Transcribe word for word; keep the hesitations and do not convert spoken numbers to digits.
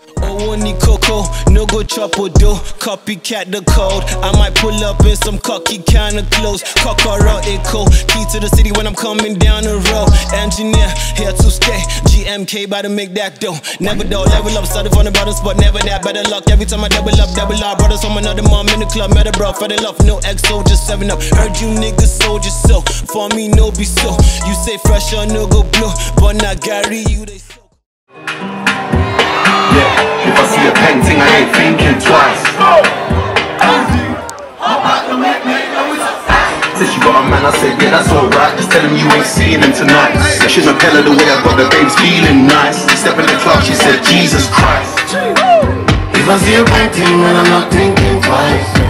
Oh, only cocoa, no go chop or do. Copycat the code. I might pull up in some cocky kind of clothes. Cockaro echo. Key to the city when I'm coming down the road. Engineer, here to stay. G M K, about to make that dough. Never though, level up, started from the bottom spot. Never that, better luck. Every time I double up, double up. Brothers from another mom in the club. Met a bro, fell in love. No X O, just seven up. Heard you niggas sold your soul. For me, no be so. You say fresh or no go blue. But not Gary, you they so. Yeah, if I see a painting, I ain't thinking twice. Said she got a man, I said, yeah, that's alright. Just tell him you ain't seeing him tonight. Said she's a pillar the way I got the babes feeling nice. Step in the club, she said, Jesus Christ. If I see a painting, then I'm not thinking twice.